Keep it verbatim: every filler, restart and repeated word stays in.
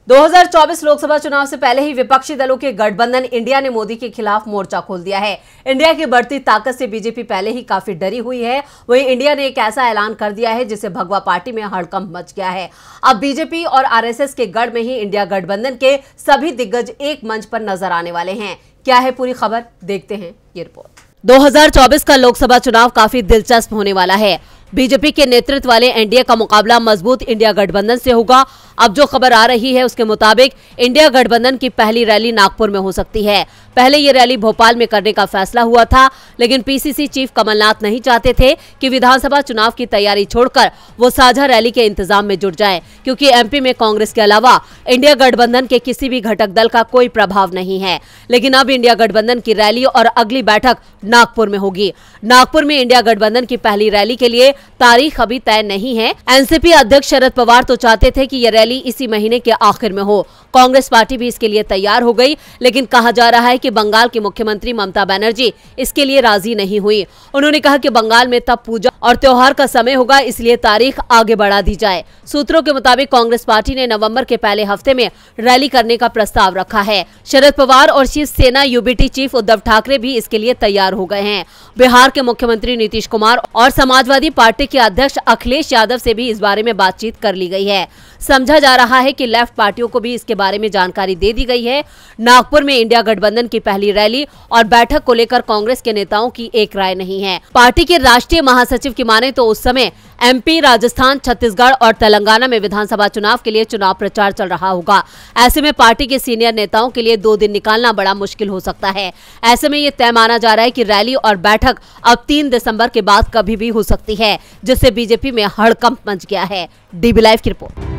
दो हज़ार चौबीस लोकसभा चुनाव से पहले ही विपक्षी दलों के गठबंधन इंडिया ने मोदी के खिलाफ मोर्चा खोल दिया है। इंडिया की बढ़ती ताकत से बीजेपी पहले ही काफी डरी हुई है। वहीं इंडिया ने एक ऐसा ऐलान कर दिया है जिससे भगवा पार्टी में हड़कंप मच गया है। अब बीजेपी और आरएसएस के गढ़ में ही इंडिया गठबंधन के सभी दिग्गज एक मंच पर नजर आने वाले हैं। क्या है पूरी खबर, देखते हैं ये रिपोर्ट। दो हज़ार चौबीस का लोकसभा चुनाव काफी दिलचस्प होने वाला है। बीजेपी के नेतृत्व वाले एनडीए का मुकाबला मजबूत इंडिया गठबंधन से होगा। अब जो खबर आ रही है उसके मुताबिक इंडिया गठबंधन की पहली रैली नागपुर में हो सकती है। पहले ये रैली भोपाल में करने का फैसला हुआ था, लेकिन पीसीसी चीफ कमलनाथ नहीं चाहते थे कि विधानसभा चुनाव की तैयारी छोड़कर वो साझा रैली के इंतजाम में जुट जाएं, क्योंकि एमपी में कांग्रेस के अलावा इंडिया गठबंधन के किसी भी घटक दल का कोई प्रभाव नहीं है। लेकिन अब इंडिया गठबंधन की रैली और अगली बैठक नागपुर में होगी। नागपुर में इंडिया गठबंधन की पहली रैली के लिए तारीख अभी तय नहीं है। एनसीपी अध्यक्ष शरद पवार तो चाहते थे कि यह रैली इसी महीने के आखिर में हो। कांग्रेस पार्टी भी इसके लिए तैयार हो गई, लेकिन कहा जा रहा है कि बंगाल की मुख्यमंत्री ममता बनर्जी इसके लिए राजी नहीं हुई। उन्होंने कहा कि बंगाल में तब पूजा और त्योहार का समय होगा, इसलिए तारीख आगे बढ़ा दी जाए। सूत्रों के मुताबिक कांग्रेस पार्टी ने नवंबर के पहले हफ्ते में रैली करने का प्रस्ताव रखा है। शरद पवार और शिवसेना यूबीटी चीफ उद्धव ठाकरे भी इसके लिए तैयार हो गए हैं। बिहार के मुख्यमंत्री नीतीश कुमार और समाजवादी पार्टी के अध्यक्ष अखिलेश यादव से भी इस बारे में बातचीत कर ली गई है। समझा जा रहा है कि लेफ्ट पार्टियों को भी इसके बारे में जानकारी दे दी गई है। नागपुर में इंडिया गठबंधन की पहली रैली और बैठक को लेकर कांग्रेस के नेताओं की एक राय नहीं है। पार्टी के राष्ट्रीय महासचिव की माने तो उस समय एमपी, राजस्थान, छत्तीसगढ़ और तेलंगाना में विधानसभा चुनाव के लिए चुनाव प्रचार चल रहा होगा। ऐसे में पार्टी के सीनियर नेताओं के लिए दो दिन निकालना बड़ा मुश्किल हो सकता है। ऐसे में ये तय माना जा रहा है कि रैली और बैठक अब तीन दिसंबर के बाद कभी भी हो सकती है, जिससे बीजेपी में हड़कंप मच गया है। डीबी लाइव की रिपोर्ट।